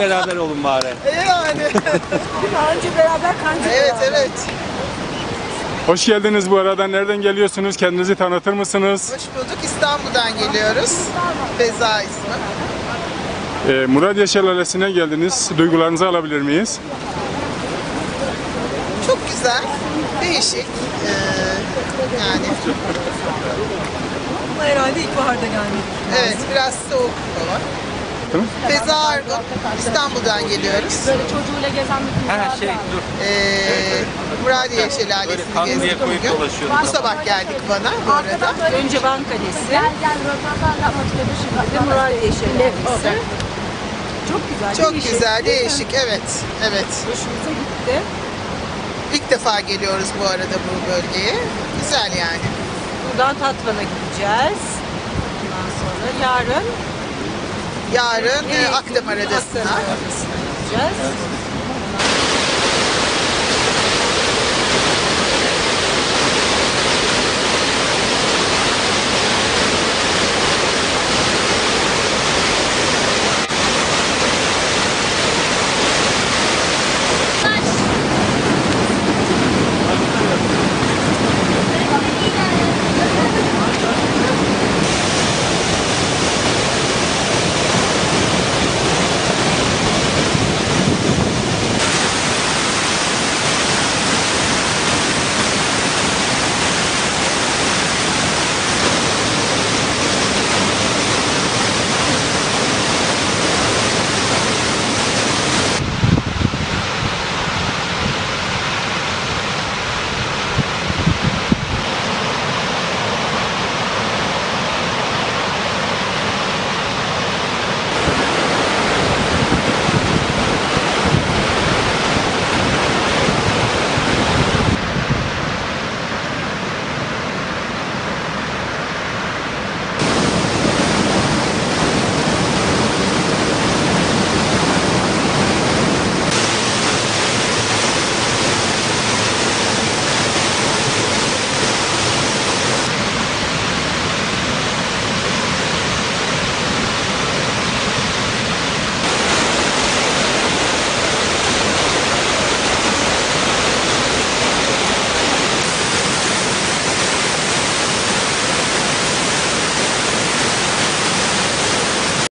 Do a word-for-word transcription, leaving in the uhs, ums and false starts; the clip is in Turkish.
beraber olun bari. E yani. Önce beraber kanca Evet beraber. evet. Hoş geldiniz bu arada. Nereden geliyorsunuz? Kendinizi tanıtır mısınız? Hoş bulduk. İstanbul'dan geliyoruz. Feza ismi. Ee, Muradiye Şelalesi'ne geldiniz. Duygularınızı alabilir miyiz? Çok güzel. Değişik. Ee, yani. Ama herhalde ilkbaharda gelmek. Evet biraz soğuk hava. Tamam. Feza Argun. İstanbul'dan geliyoruz. Böyle çocuğuyla gezen bir kız Her vardı şey ya. dur. Ee, Muradiye Şelalesi'ni Tam diye gezdik koyup bugün. dolaşıyordum. Bu sabah geldik bana bu arada. Önce Van Kalesi, Gel gel röportaj yapmak istedim şimdi. bir de Muradiye Şelalesi. Çok güzel. Çok değişik. güzel, değişik. Evet, evet. Hoşumuza gitti. İlk defa geliyoruz bu arada bu bölgeye. Güzel yani. Buradan Tatvan'a gideceğiz. Ondan sonra yarın Yarın e, nereye Akdamar gidiyoruz? Adası'na. Akdamar Adası'na gideceğiz.